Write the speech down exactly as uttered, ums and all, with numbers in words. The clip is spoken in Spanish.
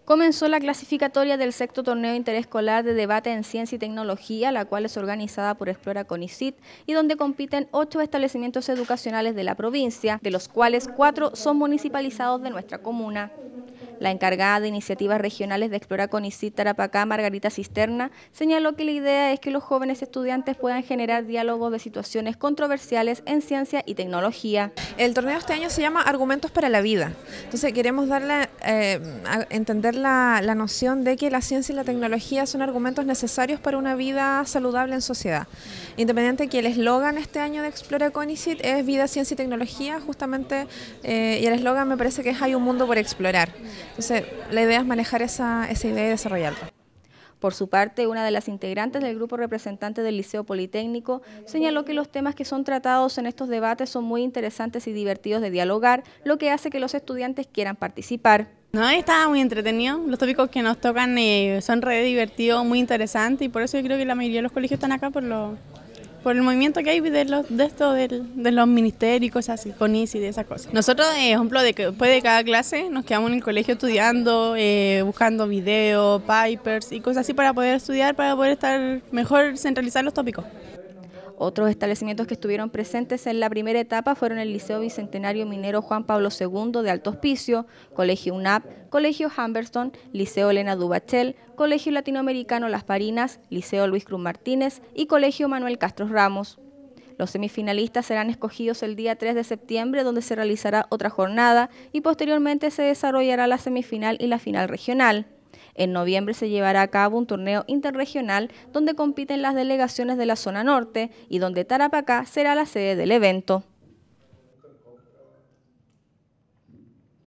Comenzó la clasificatoria del sexto torneo interescolar de debate en ciencia y tecnología, la cual es organizada por Explora CONICYT y donde compiten ocho establecimientos educacionales de la provincia, de los cuales cuatro son municipalizados de nuestra comuna. La encargada de iniciativas regionales de Explora CONICYT Tarapacá, Margarita Cisterna, señaló que la idea es que los jóvenes estudiantes puedan generar diálogos de situaciones controversiales en ciencia y tecnología. El torneo este año se llama Argumentos para la Vida. Entonces queremos darle eh, a entender la, la noción de que la ciencia y la tecnología son argumentos necesarios para una vida saludable en sociedad. Independiente que el eslogan este año de Explora CONICYT es Vida, Ciencia y Tecnología, justamente, eh, y el eslogan me parece que es Hay un mundo por explorar. Entonces la idea es manejar esa, esa idea y desarrollarla. Por su parte, una de las integrantes del grupo representante del Liceo Politécnico señaló que los temas que son tratados en estos debates son muy interesantes y divertidos de dialogar, lo que hace que los estudiantes quieran participar. No, estaba muy entretenido, los tópicos que nos tocan eh, son re divertidos, muy interesantes y por eso yo creo que la mayoría de los colegios están acá por lo... por el movimiento que hay de, los, de esto, de, de los ministerios y cosas así, CONICYT y de esas cosas. Nosotros, por ejemplo, de que después de cada clase nos quedamos en el colegio estudiando, eh, buscando videos, papers y cosas así para poder estudiar, para poder estar mejor centralizar los tópicos. Otros establecimientos que estuvieron presentes en la primera etapa fueron el Liceo Bicentenario Minero Juan Pablo segundo de Alto Hospicio, Colegio U N A P, Colegio Humberstone, Liceo Elena Dubachel, Colegio Latinoamericano Las Parinas, Liceo Luis Cruz Martínez y Colegio Manuel Castro Ramos. Los semifinalistas serán escogidos el día tres de septiembre, donde se realizará otra jornada y posteriormente se desarrollará la semifinal y la final regional. En noviembre se llevará a cabo un torneo interregional donde compiten las delegaciones de la zona norte y donde Tarapacá será la sede del evento.